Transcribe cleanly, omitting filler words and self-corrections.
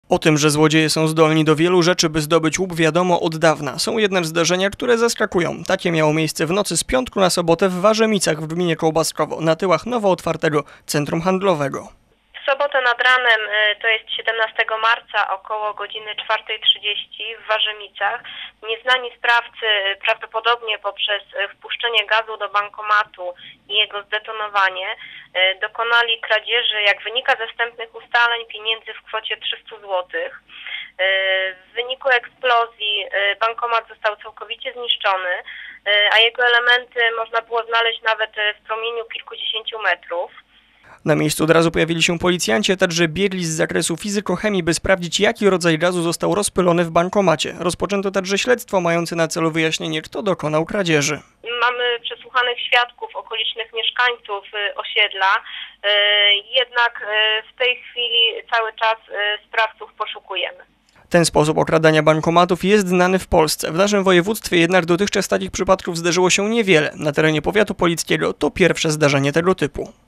O tym, że złodzieje są zdolni do wielu rzeczy, by zdobyć łup, wiadomo od dawna. Są jednak zdarzenia, które zaskakują. Takie miało miejsce w nocy z piątku na sobotę w Warzemicach w gminie Kołbaskowo, na tyłach nowo otwartego centrum handlowego. W sobotę nad ranem, to jest 17 marca, około godziny 4:30 w Warzemicach, nieznani sprawcy prawdopodobnie poprzez wpuszczenie gazu do bankomatu i jego zdetonowanie dokonali kradzieży, jak wynika ze wstępnych ustaleń, pieniędzy w kwocie 300 zł. W wyniku eksplozji bankomat został całkowicie zniszczony, a jego elementy można było znaleźć nawet w promieniu kilkudziesięciu metrów. Na miejscu od razu pojawili się policjanci, a także biegli z zakresu fizykochemii, by sprawdzić, jaki rodzaj gazu został rozpylony w bankomacie. Rozpoczęto także śledztwo mające na celu wyjaśnienie, kto dokonał kradzieży. Mamy przesłuchanych świadków, okolicznych mieszkańców osiedla, jednak w tej chwili cały czas sprawców poszukujemy. Ten sposób okradania bankomatów jest znany w Polsce. W naszym województwie jednak dotychczas takich przypadków zdarzyło się niewiele. Na terenie powiatu polickiego to pierwsze zdarzenie tego typu.